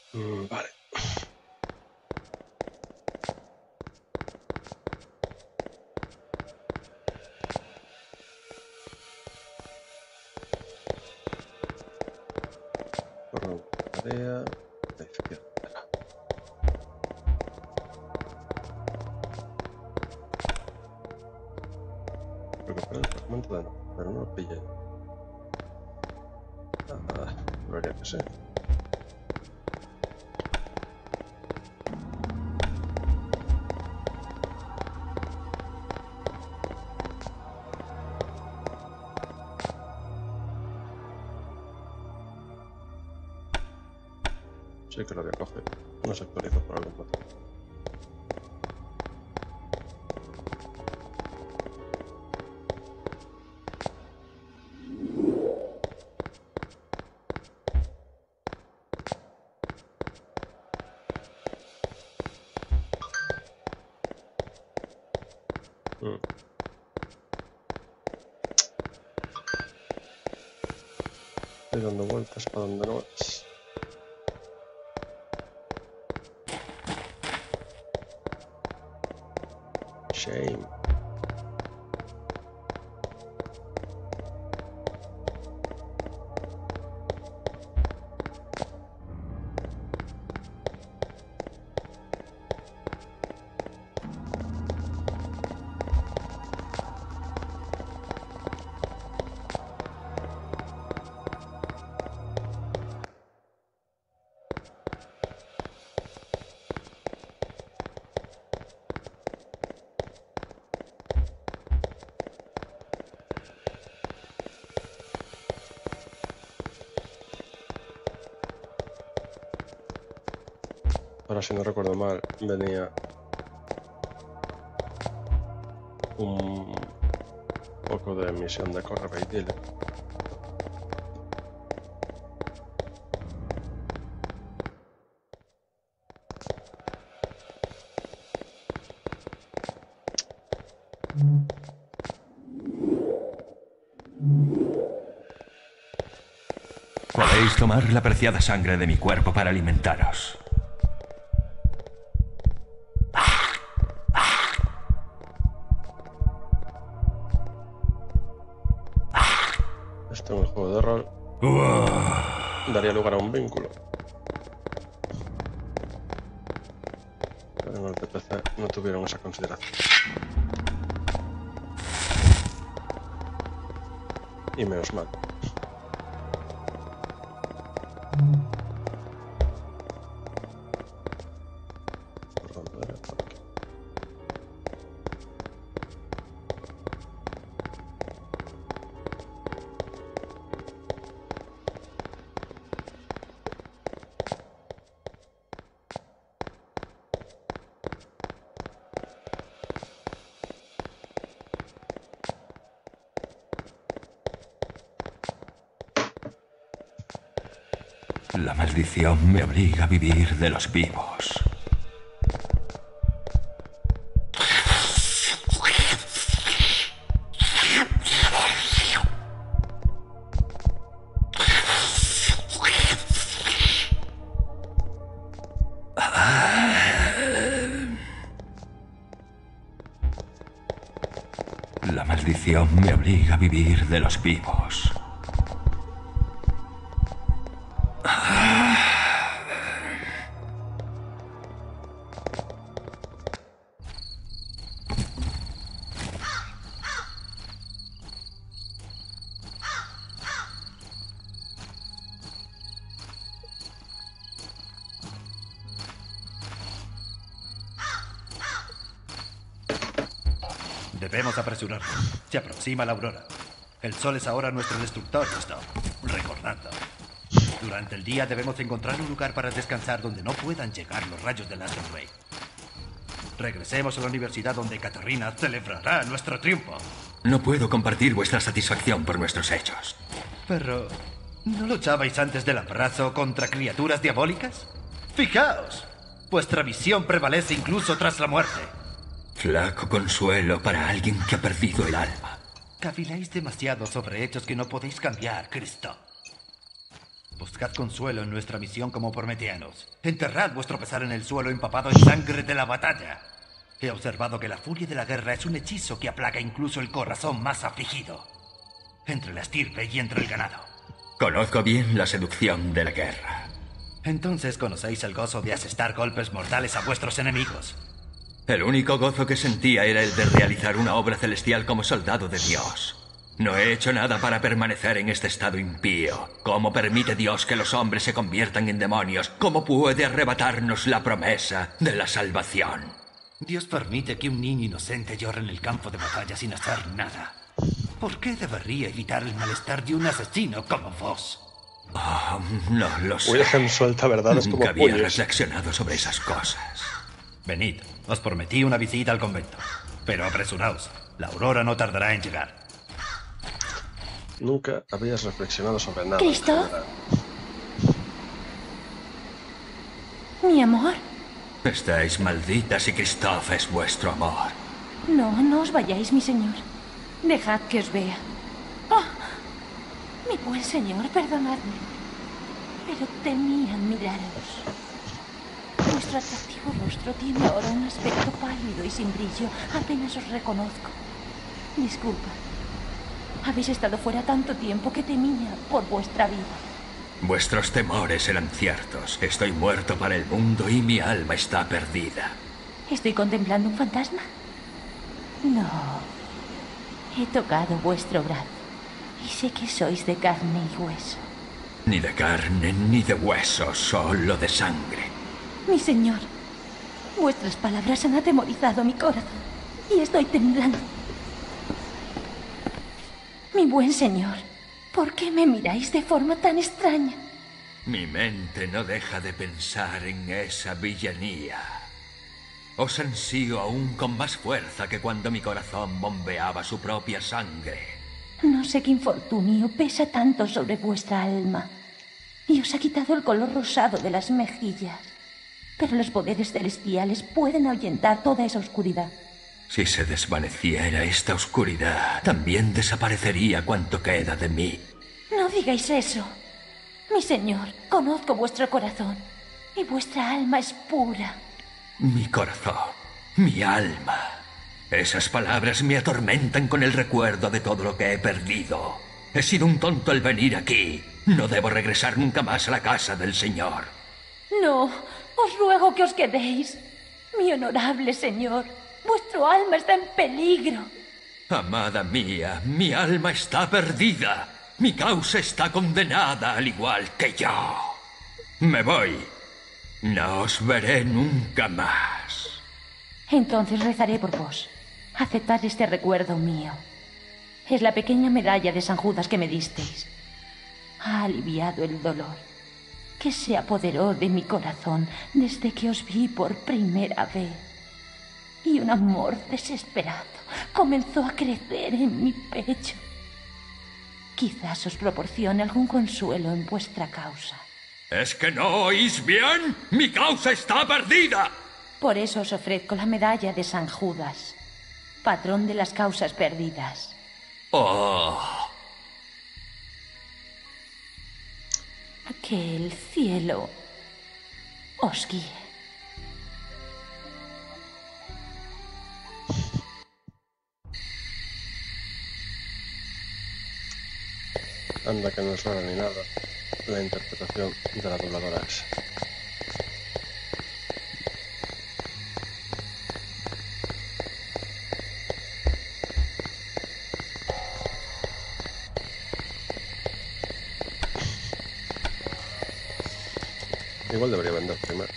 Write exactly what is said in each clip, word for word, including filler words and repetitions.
Mm, vale. Por una tarea. A la izquierda. Recuperar el fragmento de no, pero no lo pillé. Ah, no haría que ser. Sí que lo voy a coger. No se actualizó por algún motivo. Mm. Estoy dando vueltas para donde no es. Shame. Ahora, si no recuerdo mal, venía un poco de misión de corre y dile. Podéis tomar la preciada sangre de mi cuerpo para alimentaros. Esto en el juego de rol daría lugar a un vínculo. Pero en el T P C no tuvieron esa consideración. Y menos mal. ¿Por dónde era? Por aquí. La maldición me obliga a vivir de los vivos. La maldición me obliga a vivir de los vivos. Debemos apresurarnos. Se aproxima la aurora. El sol es ahora nuestro destructor, Stop. Recordadlo. Durante el día debemos encontrar un lugar para descansar donde no puedan llegar los rayos del Astral Ray. Regresemos a la universidad donde Catarina celebrará nuestro triunfo. No puedo compartir vuestra satisfacción por nuestros hechos. Pero, ¿no luchabais antes del abrazo contra criaturas diabólicas? Fijaos, vuestra visión prevalece incluso tras la muerte. Flaco consuelo para alguien que ha perdido el alma. Caviláis demasiado sobre hechos que no podéis cambiar, Cristo. Buscad consuelo en nuestra misión como prometeanos. Enterrad vuestro pesar en el suelo empapado en sangre de la batalla. He observado que la furia de la guerra es un hechizo que aplaca incluso el corazón más afligido. Entre la estirpe y entre el ganado. Conozco bien la seducción de la guerra. Entonces conocéis el gozo de asestar golpes mortales a vuestros enemigos. El único gozo que sentía era el de realizar una obra celestial como soldado de Dios. No he hecho nada para permanecer en este estado impío. ¿Cómo permite Dios que los hombres se conviertan en demonios? ¿Cómo puede arrebatarnos la promesa de la salvación? Dios permite que un niño inocente llore en el campo de batalla sin hacer nada. ¿Por qué debería evitar el malestar de un asesino como vos? Oh, no lo sé. Wilhelm suelta verdades como Nunca había puños. reflexionado sobre esas cosas. Venid, os prometí una visita al convento. Pero apresuraos, la aurora no tardará en llegar. Nunca habías reflexionado sobre nada. ¿Cristo? General. Mi amor. Estáis malditas y Christoph es vuestro amor. No, no os vayáis, mi señor. Dejad que os vea. Oh, mi buen señor, perdonadme. Pero temía admiraros. Vuestro atractivo rostro tiene ahora un aspecto pálido y sin brillo. Apenas os reconozco. Disculpa. Habéis estado fuera tanto tiempo que temía por vuestra vida. Vuestros temores eran ciertos. Estoy muerto para el mundo y mi alma está perdida. ¿Estoy contemplando un fantasma? No. He tocado vuestro brazo y sé que sois de carne y hueso. Ni de carne ni de hueso, solo de sangre. Mi señor, vuestras palabras han atemorizado mi corazón y estoy temblando. Mi buen señor, ¿por qué me miráis de forma tan extraña? Mi mente no deja de pensar en esa villanía. Os ansío aún con más fuerza que cuando mi corazón bombeaba su propia sangre. No sé qué infortunio pesa tanto sobre vuestra alma y os ha quitado el color rosado de las mejillas. Pero los poderes celestiales pueden ahuyentar toda esa oscuridad. Si se desvaneciera esta oscuridad, también desaparecería cuanto queda de mí. No digáis eso. Mi señor, conozco vuestro corazón y vuestra alma es pura. Mi corazón, mi alma. Esas palabras me atormentan con el recuerdo de todo lo que he perdido. He sido un tonto al venir aquí. No debo regresar nunca más a la casa del Señor. No, os ruego que os quedéis. Mi honorable señor, vuestro alma está en peligro. Amada mía, mi alma está perdida. Mi causa está condenada al igual que yo. Me voy. No os veré nunca más. Entonces rezaré por vos. Aceptad este recuerdo mío. Es la pequeña medalla de San Judas que me disteis. Ha aliviado el dolor que se apoderó de mi corazón desde que os vi por primera vez. Y un amor desesperado comenzó a crecer en mi pecho. Quizás os proporcione algún consuelo en vuestra causa. ¿Es que no oís bien? ¡Mi causa está perdida! Por eso os ofrezco la medalla de San Judas, patrón de las causas perdidas. ¡Oh! Que el cielo os guíe. Anda que no es rara ni nada la interpretación de la dobladora esa. Igual debería vender primero.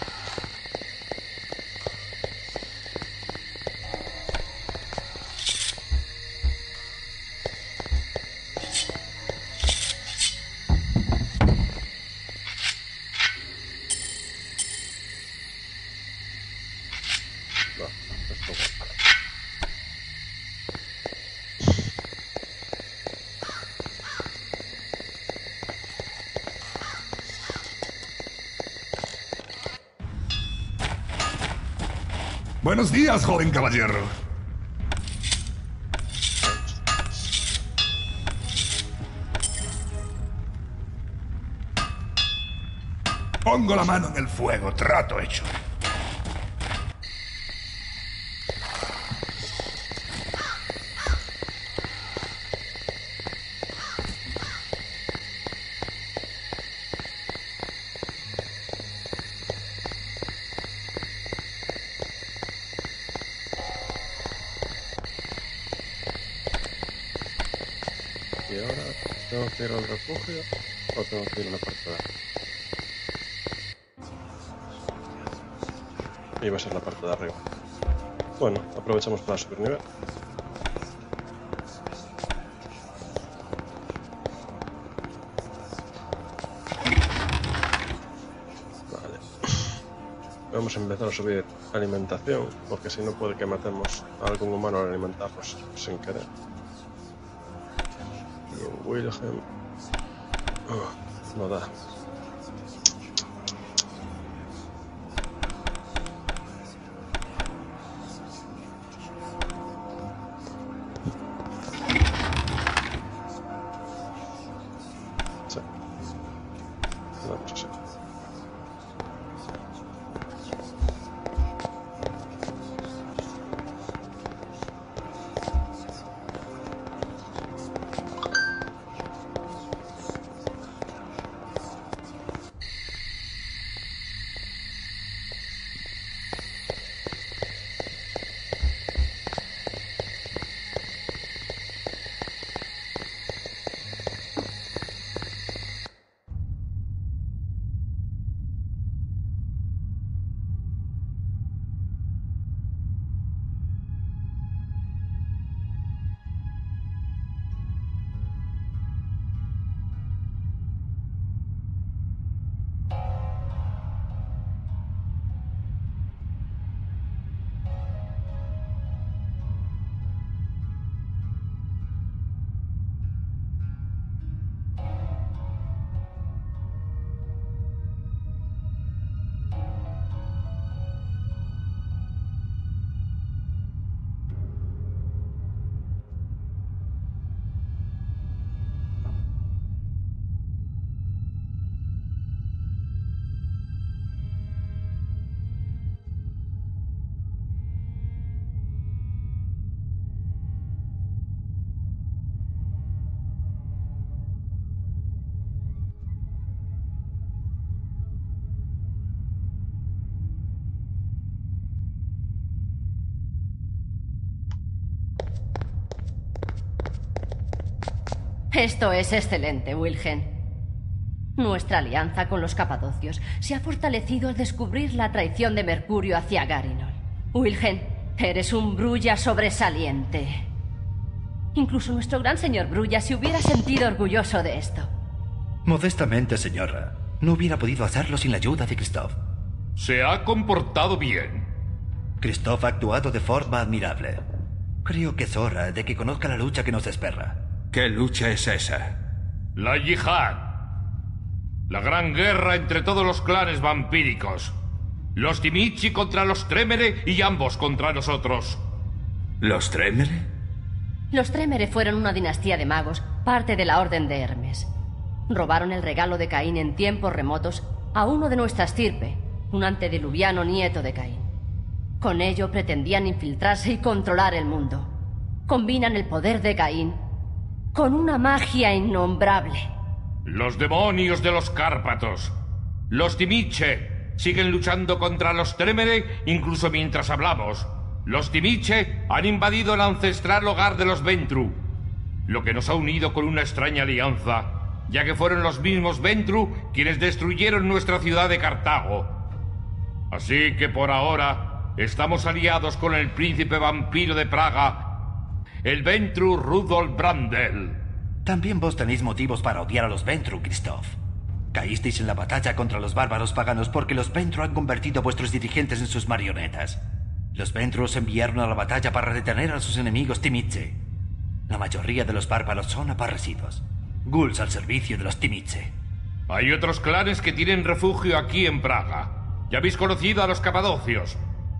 No, esto guapa. Buenos días, joven caballero. Pongo la mano en el fuego, trato hecho. Y ahora, ¿tengo que ir al refugio o tengo que ir a la parte de arriba? Y va a ser la parte de arriba. Bueno, aprovechamos para subir nivel. Vale. Vamos a empezar a subir alimentación, porque si no puede que matemos a algún humano al alimentarnos sin querer. Y Wilhelm... Oh, no da. Sí. Vamos así. Esto es excelente, Wilhelm. Nuestra alianza con los capadocios se ha fortalecido al descubrir la traición de Mercurio hacia Garinol. Wilhelm, eres un Brulla sobresaliente. Incluso nuestro gran señor Brulla se hubiera sentido orgulloso de esto. Modestamente, señora, no hubiera podido hacerlo sin la ayuda de Christoph. Se ha comportado bien. Christoph ha actuado de forma admirable. Creo que es hora de que conozca la lucha que nos espera. ¿Qué lucha es esa? La yihad. La gran guerra entre todos los clanes vampíricos. Los Timichi contra los Tremere y ambos contra nosotros. ¿Los Tremere? Los Tremere fueron una dinastía de magos, parte de la Orden de Hermes. Robaron el regalo de Caín en tiempos remotos a uno de nuestra estirpe, un antediluviano nieto de Caín. Con ello pretendían infiltrarse y controlar el mundo. Combinan el poder de Caín con una magia innombrable. Los demonios de los Cárpatos. Los Timiche siguen luchando contra los Tremere incluso mientras hablamos. Los Timiche han invadido el ancestral hogar de los Ventru, lo que nos ha unido con una extraña alianza, ya que fueron los mismos Ventru quienes destruyeron nuestra ciudad de Cartago. Así que por ahora estamos aliados con el príncipe vampiro de Praga, el Ventru Rudolf Brandel. También vos tenéis motivos para odiar a los Ventru, Christoph. Caísteis en la batalla contra los bárbaros paganos porque los Ventru han convertido a vuestros dirigentes en sus marionetas. Los Ventru os enviaron a la batalla para detener a sus enemigos Timiche. La mayoría de los bárbaros son aparecidos. Ghouls al servicio de los Timiche. Hay otros clanes que tienen refugio aquí en Praga. Ya habéis conocido a los capadocios.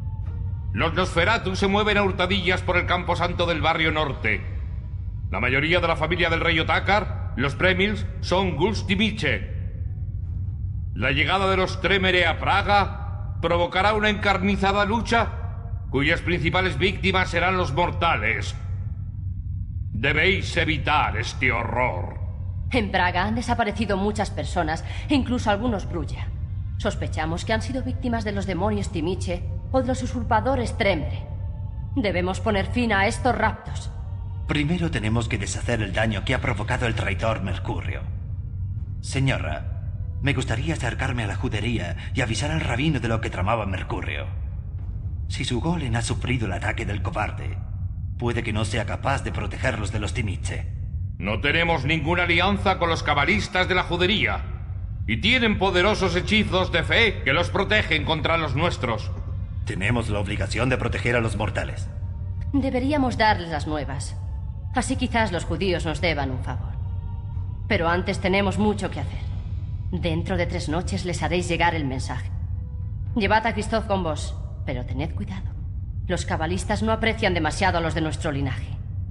Los Nosferatu se mueven a hurtadillas por el camposanto del barrio norte. La mayoría de la familia del rey Otakar, los Premils, son Ghouls Timiche. La llegada de los Tremere a Praga provocará una encarnizada lucha cuyas principales víctimas serán los mortales. Debéis evitar este horror. En Praga han desaparecido muchas personas, e incluso algunos Brulla. Sospechamos que han sido víctimas de los demonios Timiche o de los usurpadores Tremere. Debemos poner fin a estos raptos. Primero tenemos que deshacer el daño que ha provocado el traidor Mercurio. Señora, me gustaría acercarme a la judería y avisar al rabino de lo que tramaba Mercurio. Si su golem ha sufrido el ataque del cobarde, puede que no sea capaz de protegerlos de los Timiche. No tenemos ninguna alianza con los cabalistas de la judería, y tienen poderosos hechizos de fe que los protegen contra los nuestros. Tenemos la obligación de proteger a los mortales. Deberíamos darles las nuevas. Así quizás los judíos nos deban un favor. Pero antes tenemos mucho que hacer. Dentro de tres noches les haréis llegar el mensaje. Llevad a Christoph con vos, pero tened cuidado. Los cabalistas no aprecian demasiado a los de nuestro linaje.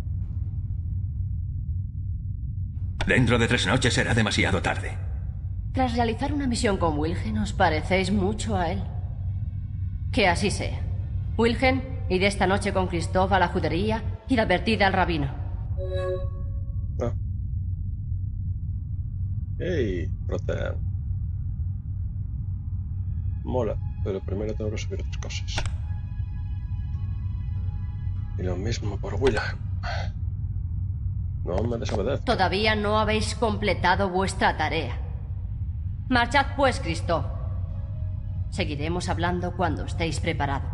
Dentro de tres noches será demasiado tarde. Tras realizar una misión con Wilhelm, os parecéis mucho a él. Que así sea. Wilhelm, id esta noche con Christoph a la judería y advertid al rabino. Ah. ¡Ey! Protean. Mola, pero primero tengo que subir otras cosas. Y lo mismo por Wilhelm. No me desobedezco. Todavía no habéis completado vuestra tarea. Marchad pues, Christoph. Seguiremos hablando cuando estéis preparado.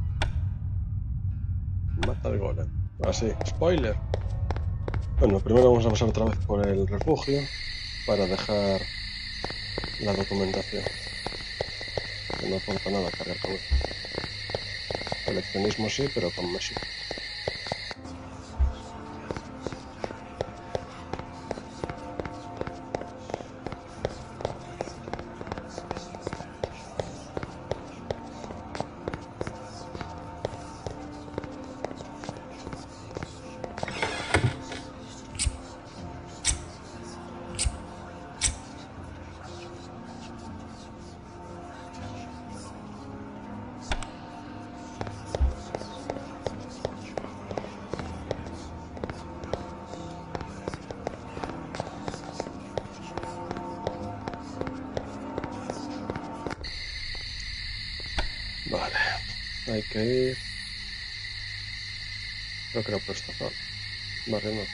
Mata al golem. Así, spoiler. Bueno, primero vamos a pasar otra vez por el refugio para dejar la documentación. Que no aporta nada cargar con él. Coleccionismo sí, pero con Messi. Vale, hay que ir. Creo que era por esta zona. Vale, no.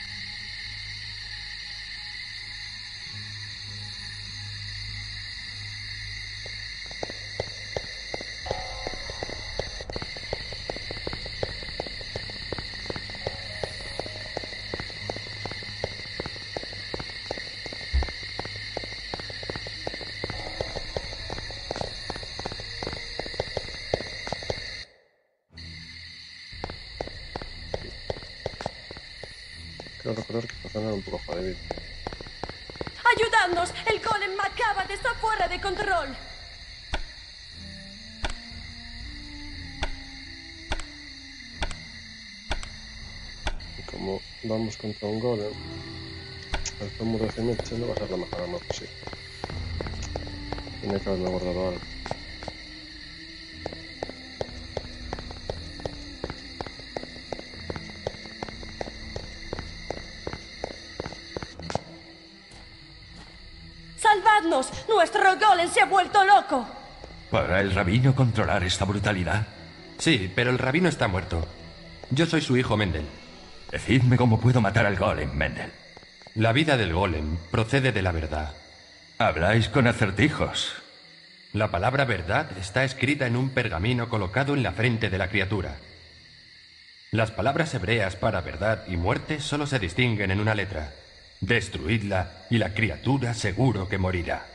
Creo recordar que esta zona era un poco jodida. ¡Ayudadnos! ¡El golem macabro está fuera de control! Y como vamos contra un golem, el tomo de Timiche no va a ser la mejor arma posible. Tiene que haberme guardado algo. ¡Salvadnos! ¡Nuestro golem se ha vuelto loco! ¿Podrá el rabino controlar esta brutalidad? Sí, pero el rabino está muerto. Yo soy su hijo Mendel. Decidme cómo puedo matar al golem, Mendel. La vida del golem procede de la verdad. Habláis con acertijos. La palabra verdad está escrita en un pergamino colocado en la frente de la criatura. Las palabras hebreas para verdad y muerte solo se distinguen en una letra. Destruidla y la criatura seguro que morirá.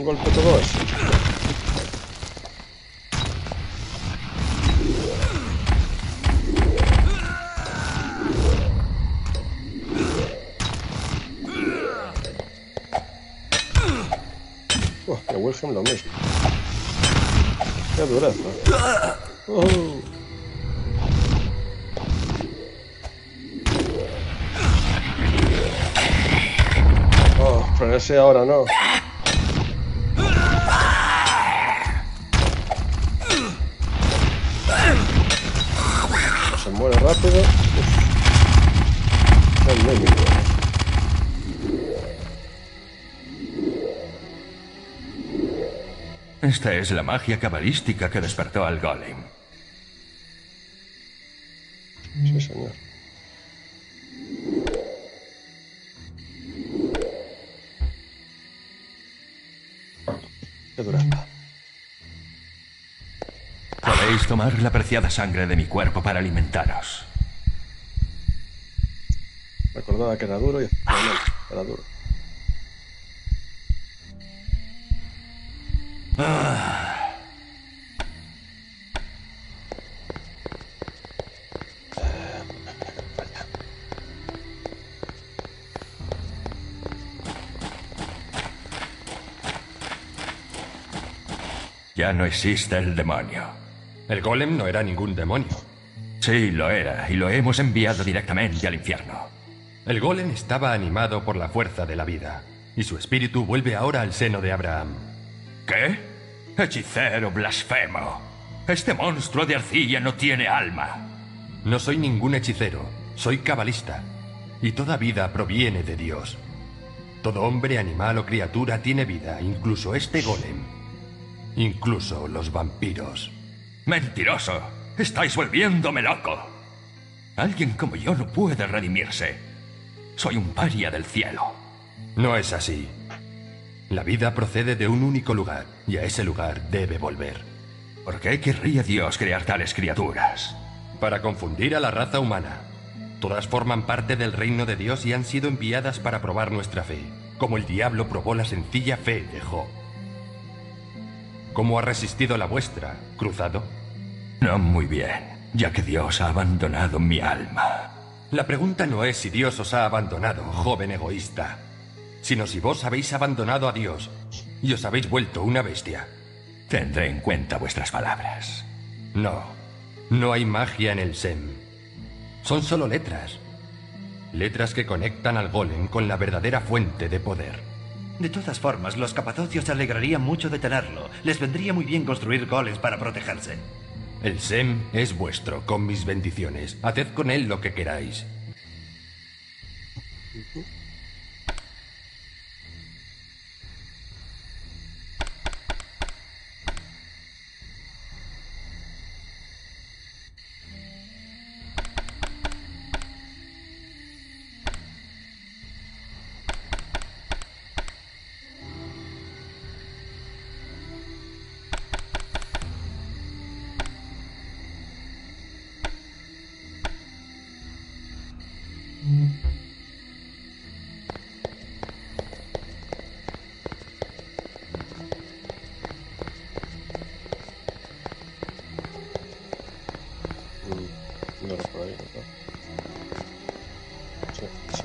un golpe todo eso. Oh, que Wilhelm lo mismo. Qué dureza. Oh. Oh, pero ese ahora no. Se muere rápido. Uf. El mímico. Esta es la magia cabalística que despertó al golem. Sí, señor. Qué dureza. Podéis tomar la preciada sangre de mi cuerpo para alimentaros. Recordaba que era duro y efectivamente era duro. Ah. Ya no existe el demonio. El golem no era ningún demonio. Sí, lo era, y lo hemos enviado directamente al infierno. El golem estaba animado por la fuerza de la vida, y su espíritu vuelve ahora al seno de Abraham. ¿Qué? Hechicero blasfemo. Este monstruo de arcilla no tiene alma. No soy ningún hechicero, soy cabalista. Y toda vida proviene de Dios. Todo hombre, animal o criatura tiene vida, incluso este golem. Incluso los vampiros. ¡Mentiroso! ¡Estáis volviéndome loco! Alguien como yo no puede redimirse. Soy un paria del cielo. No es así. La vida procede de un único lugar, y a ese lugar debe volver. ¿Por qué querría Dios crear tales criaturas? Para confundir a la raza humana. Todas forman parte del reino de Dios y han sido enviadas para probar nuestra fe, como el diablo probó la sencilla fe de Job. ¿Cómo ha resistido la vuestra, cruzado? No muy bien, ya que Dios ha abandonado mi alma. La pregunta no es si Dios os ha abandonado, joven egoísta, sino si vos habéis abandonado a Dios y os habéis vuelto una bestia. Tendré en cuenta vuestras palabras. No, no hay magia en el Sem. Son solo letras. Letras que conectan al golem con la verdadera fuente de poder. De todas formas, los capadocios se alegrarían mucho de tenerlo. Les vendría muy bien construir golems para protegerse. El Sem es vuestro, con mis bendiciones. Haced con él lo que queráis. No era por ahí, ¿verdad? Sí, sí.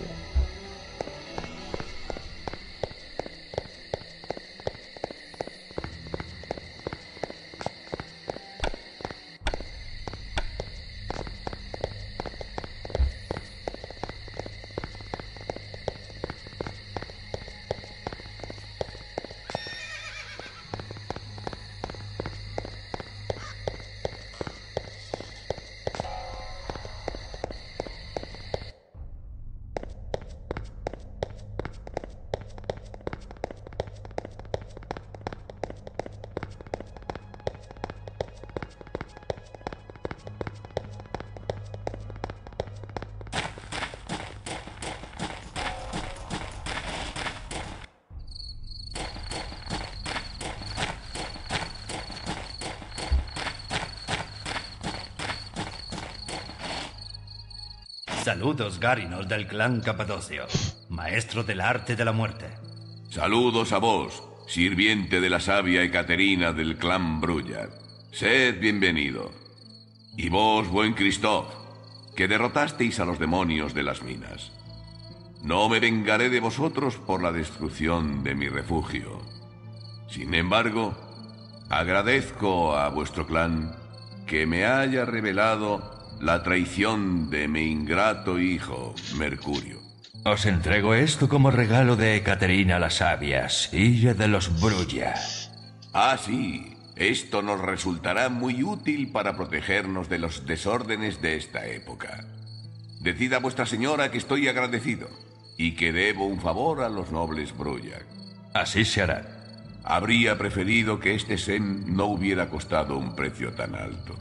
Saludos, Gárinos del clan Capadocio, maestro del arte de la muerte. Saludos a vos, sirviente de la sabia Ekaterina del clan Brujak. Sed bienvenido. Y vos, buen Christoph, que derrotasteis a los demonios de las minas. No me vengaré de vosotros por la destrucción de mi refugio. Sin embargo, agradezco a vuestro clan que me haya revelado la traición de mi ingrato hijo, Mercurio. Os entrego esto como regalo de Ekaterina la Sabia, silla de los Brujak. Ah, sí. Esto nos resultará muy útil para protegernos de los desórdenes de esta época. Decid a vuestra señora que estoy agradecido y que debo un favor a los nobles Brujak. Así se hará. Habría preferido que este Sen no hubiera costado un precio tan alto.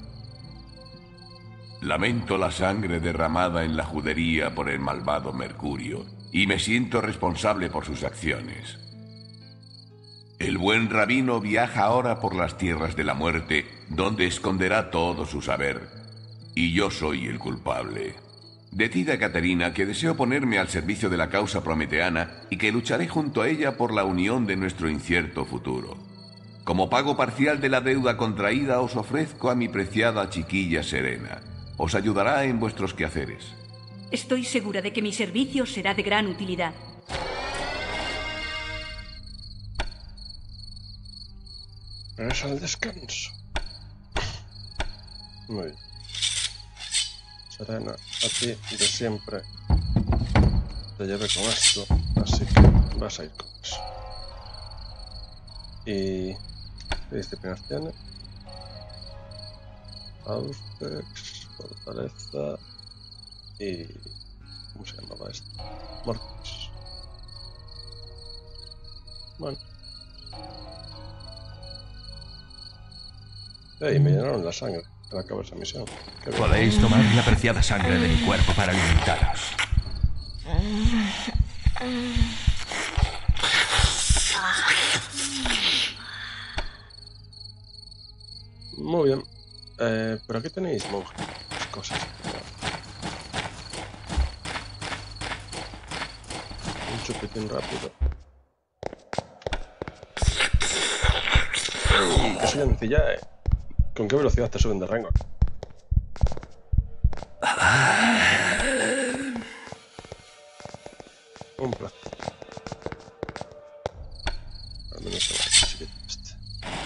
Lamento la sangre derramada en la judería por el malvado Mercurio y me siento responsable por sus acciones. El buen rabino viaja ahora por las tierras de la muerte, donde esconderá todo su saber. Y yo soy el culpable. Decid a Caterina que deseo ponerme al servicio de la causa prometeana y que lucharé junto a ella por la unión de nuestro incierto futuro. Como pago parcial de la deuda contraída os ofrezco a mi preciada chiquilla Serena. Os ayudará en vuestros quehaceres. Estoy segura de que mi servicio será de gran utilidad. Regresa al descanso. Muy bien. Serena, a ti de siempre te llevé con esto, así que vas a ir con eso. Y... ¿qué disciplinas tiene? Auspex, Fortaleza y... ¿cómo se llamaba esto? Mortis. Bueno. Ey, me llenaron la sangre al acabar esa misión. Podéis tomar la preciada sangre de mi cuerpo para alimentaros. Muy bien. Eh, por aquí tenéis monje. Cosas. Un chupitín rápido. Qué sencilla, eh. ¿Con qué velocidad te suben de rango? Un placer. Al menos tengo que seguir este.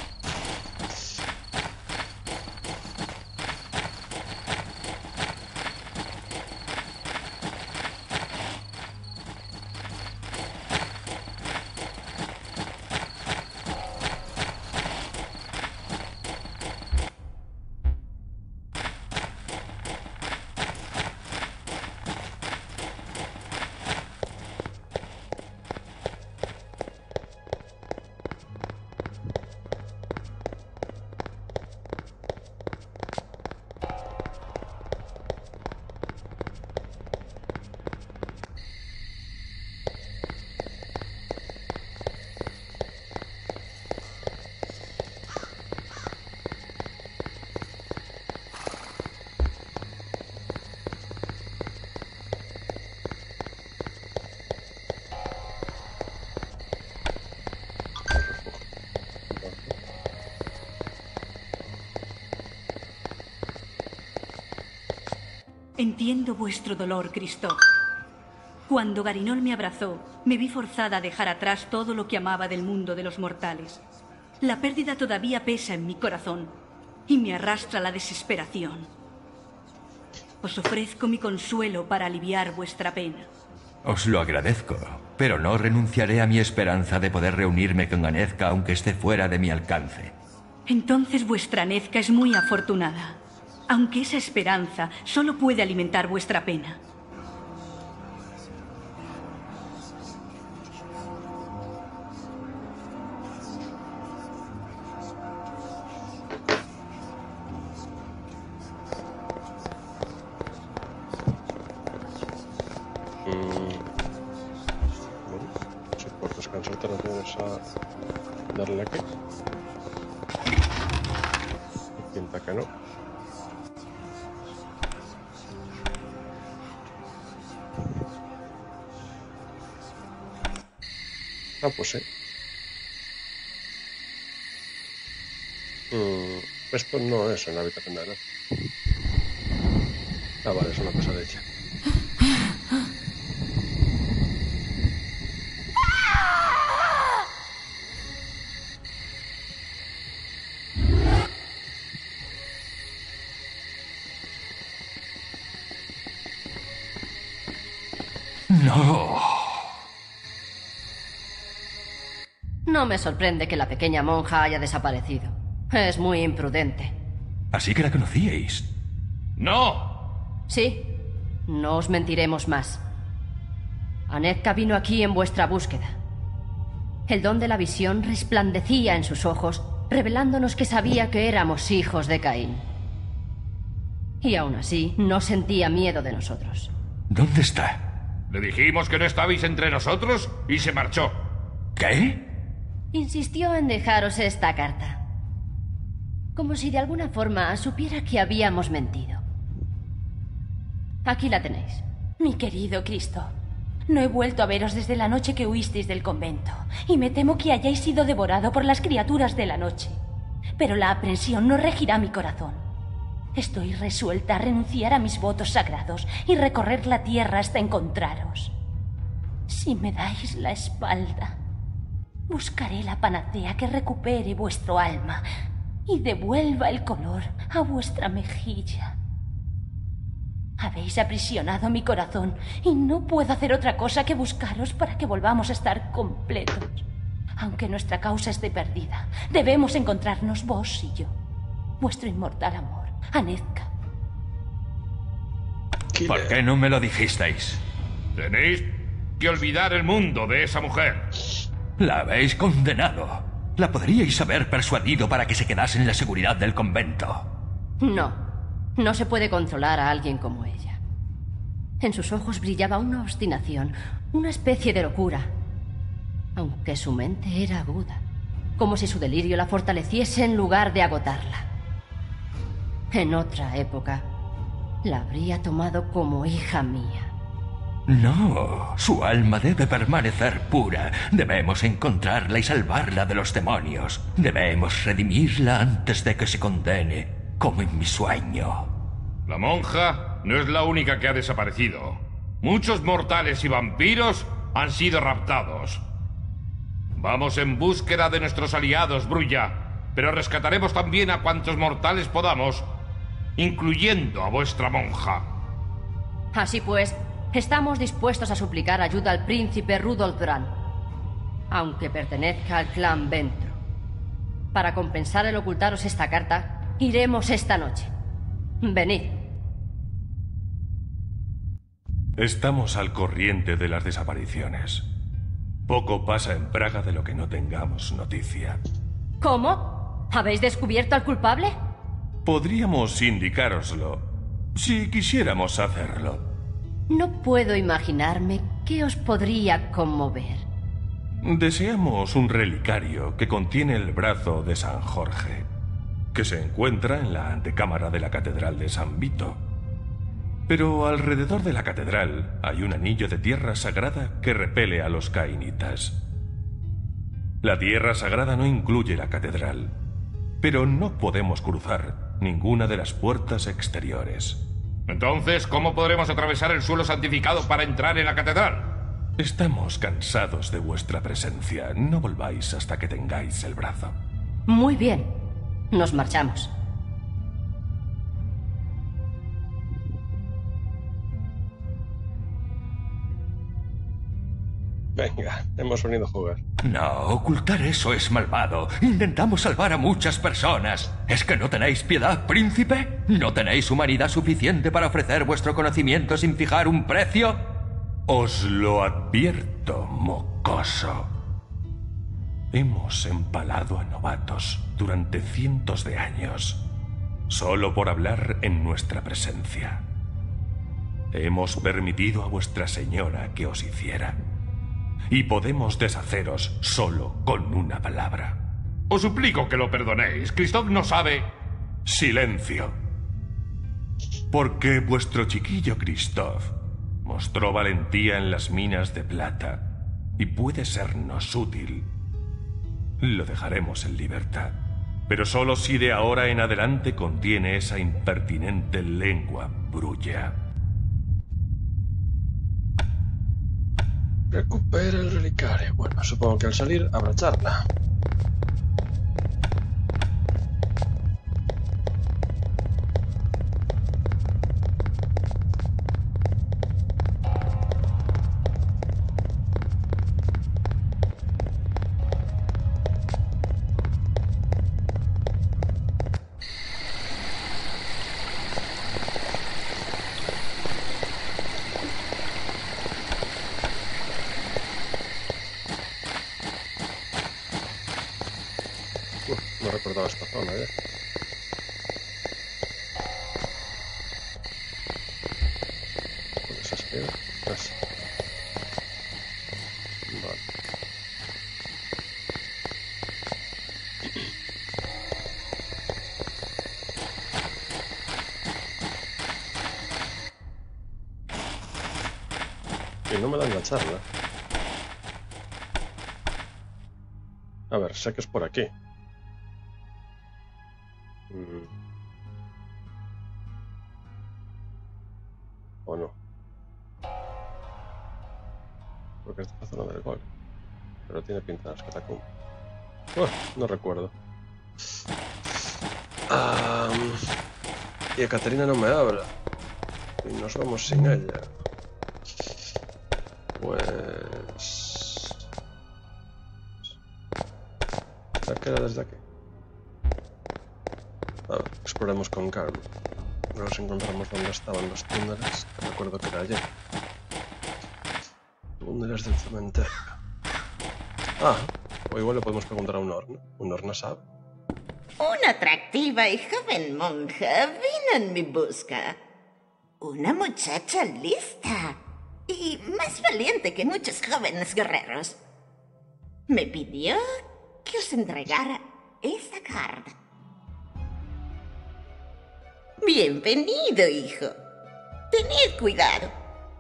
Entiendo vuestro dolor, Christoph. Cuando Garinol me abrazó, me vi forzada a dejar atrás todo lo que amaba del mundo de los mortales. La pérdida todavía pesa en mi corazón y me arrastra a la desesperación. Os ofrezco mi consuelo para aliviar vuestra pena. Os lo agradezco, pero no renunciaré a mi esperanza de poder reunirme con Anezka aunque esté fuera de mi alcance. Entonces vuestra Anezka es muy afortunada. Aunque esa esperanza solo puede alimentar vuestra pena. Mm. Bueno, si por descansar te refieres a darle aquí. Pinta que no. Ah, pues sí. Esto no es en la habitación de Ana. Ah, vale, es una cosa de ella. No. No me sorprende que la pequeña monja haya desaparecido. Es muy imprudente. Así que la conocíais. ¡No! Sí, no os mentiremos más. Anezka vino aquí en vuestra búsqueda. El don de la visión resplandecía en sus ojos, revelándonos que sabía que éramos hijos de Caín. Y aún así, no sentía miedo de nosotros. ¿Dónde está? Le dijimos que no estabais entre nosotros y se marchó. ¿Qué? Insistió en dejaros esta carta. Como si de alguna forma supiera que habíamos mentido. Aquí la tenéis. Mi querido Cristo, no he vuelto a veros desde la noche que huisteis del convento, y me temo que hayáis sido devorado por las criaturas de la noche. Pero la aprensión no regirá mi corazón. Estoy resuelta a renunciar a mis votos sagrados y recorrer la tierra hasta encontraros. Si me dais la espalda, buscaré la panacea que recupere vuestro alma y devuelva el color a vuestra mejilla. Habéis aprisionado mi corazón y no puedo hacer otra cosa que buscaros para que volvamos a estar completos. Aunque nuestra causa esté perdida, debemos encontrarnos vos y yo. Vuestro inmortal amor, Anezka. ¿Por qué no me lo dijisteis? Tenéis que olvidar el mundo de esa mujer. La habéis condenado. La podríais haber persuadido para que se quedase en la seguridad del convento. No, no se puede controlar a alguien como ella. En sus ojos brillaba una obstinación, una especie de locura. Aunque su mente era aguda, como si su delirio la fortaleciese en lugar de agotarla. En otra época, la habría tomado como hija mía. No, su alma debe permanecer pura. Debemos encontrarla y salvarla de los demonios. Debemos redimirla antes de que se condene, como en mi sueño. La monja no es la única que ha desaparecido. Muchos mortales y vampiros han sido raptados. Vamos en búsqueda de nuestros aliados, Brulla, pero rescataremos también a cuantos mortales podamos, incluyendo a vuestra monja. Así pues, estamos dispuestos a suplicar ayuda al príncipe Rudolf Bran, aunque pertenezca al clan Ventro. Para compensar el ocultaros esta carta, iremos esta noche. Venid. Estamos al corriente de las desapariciones. Poco pasa en Praga de lo que no tengamos noticia. ¿Cómo? ¿Habéis descubierto al culpable? Podríamos indicároslo, si quisiéramos hacerlo. No puedo imaginarme qué os podría conmover. Deseamos un relicario que contiene el brazo de San Jorge, que se encuentra en la antecámara de la Catedral de San Vito. Pero alrededor de la catedral hay un anillo de tierra sagrada que repele a los cainitas. La tierra sagrada no incluye la catedral, pero no podemos cruzar ninguna de las puertas exteriores. Entonces, ¿cómo podremos atravesar el suelo santificado para entrar en la catedral? Estamos cansados de vuestra presencia. No volváis hasta que tengáis el brazo. Muy bien. Nos marchamos. Venga, hemos venido a jugar. No, ocultar eso es malvado. Intentamos salvar a muchas personas. ¿Es que no tenéis piedad, príncipe? ¿No tenéis humanidad suficiente para ofrecer vuestro conocimiento sin fijar un precio? Os lo advierto, mocoso. Hemos empalado a novatos durante cientos de años, solo por hablar en nuestra presencia. Hemos permitido a vuestra señora que os hiciera. Y podemos deshaceros solo con una palabra. Os suplico que lo perdonéis. Christoph no sabe... Silencio. Porque vuestro chiquillo Christoph mostró valentía en las minas de plata y puede sernos útil. Lo dejaremos en libertad. Pero solo si de ahora en adelante contiene esa impertinente lengua brulla. Recupera el relicario. Bueno, supongo que al salir habrá charla. No recordaba esta zona, ¿eh? ¿Con esa esquina? Esa. Vale. Y no me dan la charla. A ver, sé que es por aquí. ¿O no? Porque esta es la zona del gol. Pero tiene pinta de las catacumbas. Bueno, no recuerdo. Um, y Caterina no me habla. Y nos vamos sin ella. Pues... ¿La que era desde aquí? A ver, exploremos con calma. Nos encontramos donde estaban los túneles, que recuerdo que era allí. Túneles del cementerio. Ah, o igual le podemos preguntar a un horno. Un horno sabe. Una atractiva y joven monja vino en mi busca. Una muchacha lista y más valiente que muchos jóvenes guerreros. Me pidió que os entregara esta carta. Bienvenido, hijo. Tened cuidado.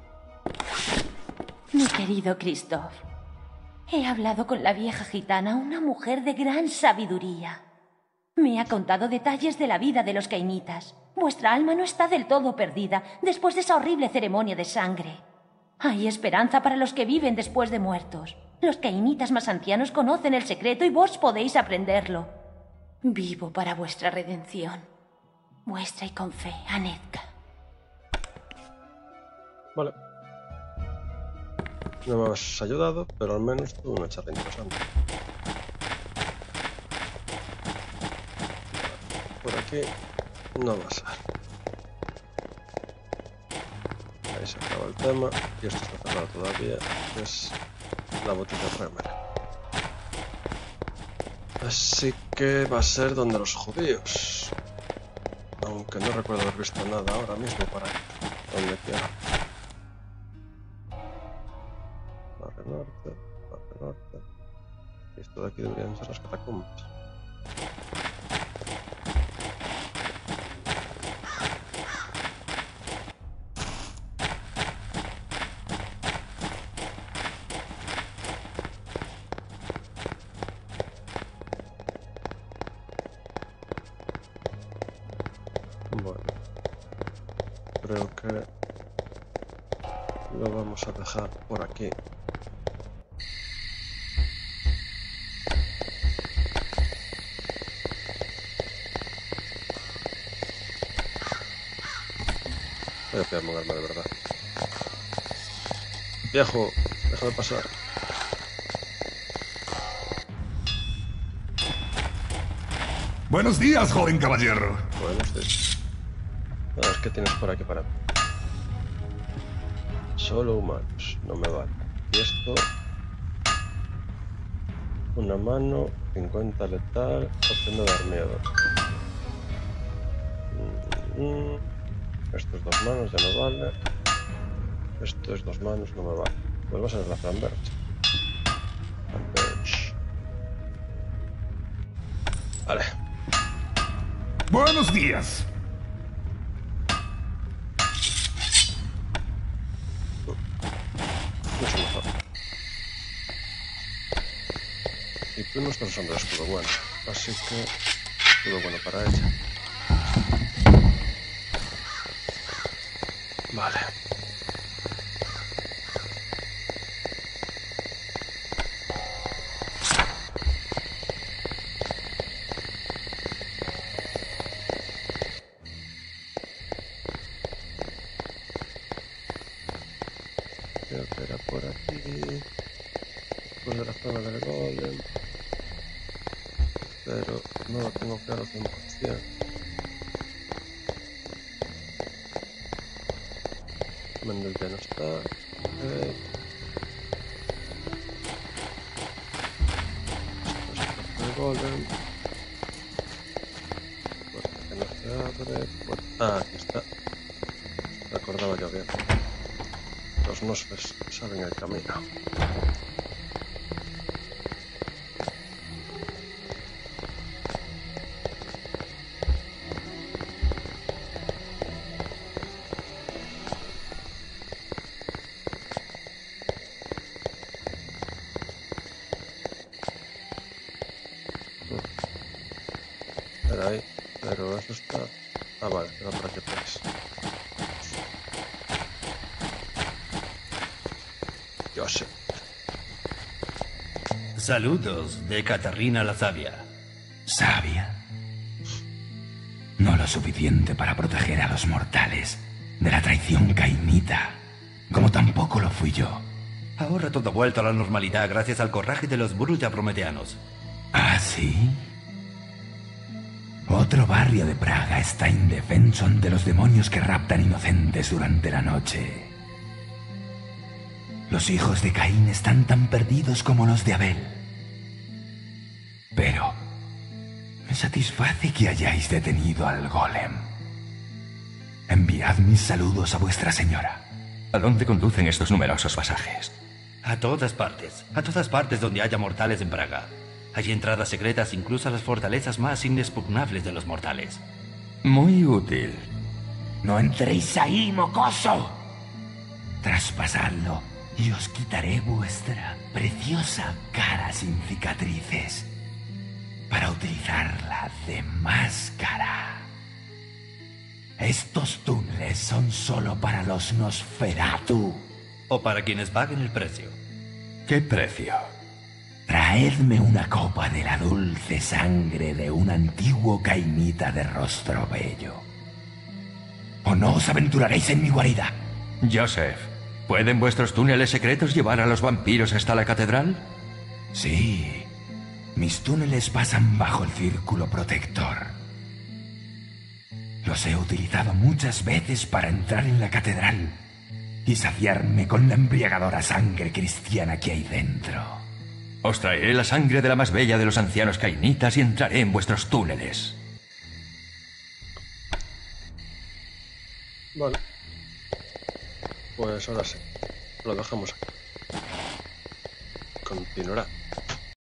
Mi querido Christoph, he hablado con la vieja gitana, una mujer de gran sabiduría. Me ha contado detalles de la vida de los cainitas. Vuestra alma no está del todo perdida después de esa horrible ceremonia de sangre. Hay esperanza para los que viven después de muertos. Los cainitas más ancianos conocen el secreto y vos podéis aprenderlo. Vivo para vuestra redención. Vuestra y con fe, Anetka. Vale. No me has ayudado, pero al menos tuve una charla interesante. Por aquí no va a ser. Ahí se acaba el tema. Y esto está cerrado todavía. Es la botella Remer. Así que va a ser donde los judíos. Aunque no recuerdo haber visto nada ahora mismo para donde quiera. Barrio norte, barrio norte. Y esto de aquí deberían ser las catacumbas. Bueno, creo que lo vamos a dejar por aquí. Voy a pillarme un arma de verdad. Viejo, déjame pasar. Buenos días, joven caballero. Buenos días. Vamos, ¿qué tienes por aquí para mí? Solo humanos, no me vale. Y esto... Una mano, cincuenta letal, opción de dar miedo. Mm, esto es dos manos, ya no vale. Esto es dos manos, no me vale. Pues va a ser la Flamberge. Flamberge. Vale. Buenos días. Mucho mejor. Y tú no estás usando el escudo bueno, así que Todo bueno para ella. Vale. Creo que era por aquí. Después de la zona del golem. Pero no lo tengo claro cien por ciento. Mendel ya no está. Okay. Esto es el golem. Puerta que no se abre. Puerta... Ah, aquí está. Recordaba yo bien. Los nosfes saben el camino. Era ahí, pero eso está... Ah, vale, era para que traes. Yo sé. Saludos de Catarina la Sabia. ¿Sabia? No lo suficiente para proteger a los mortales de la traición cainita, como tampoco lo fui yo. Ahora todo ha vuelto a la normalidad gracias al coraje de los Brulla prometeanos. ¿Ah, sí? Otro barrio de Praga está indefenso ante los demonios que raptan inocentes durante la noche. Los hijos de Caín están tan perdidos como los de Abel. Pero me satisface que hayáis detenido al golem. Enviad mis saludos a vuestra señora. ¿A dónde conducen estos numerosos pasajes? A todas partes. A todas partes donde haya mortales en Praga. Hay entradas secretas incluso a las fortalezas más inexpugnables de los mortales. Muy útil. No entréis ahí, mocoso. Traspasadlo y os quitaré vuestra preciosa cara sin cicatrices para utilizarla de máscara. Estos túneles son solo para los Nosferatu. O para quienes paguen el precio. ¿Qué precio? Traedme una copa de la dulce sangre de un antiguo cainita de rostro bello. O no os aventuraréis en mi guarida. Joseph, ¿pueden vuestros túneles secretos llevar a los vampiros hasta la catedral? Sí. Mis túneles pasan bajo el círculo protector. Los he utilizado muchas veces para entrar en la catedral y saciarme con la embriagadora sangre cristiana que hay dentro. Os traeré la sangre de la más bella de los ancianos cainitas y entraré en vuestros túneles. Vale. Pues ahora sí. Lo dejamos aquí. Continuará.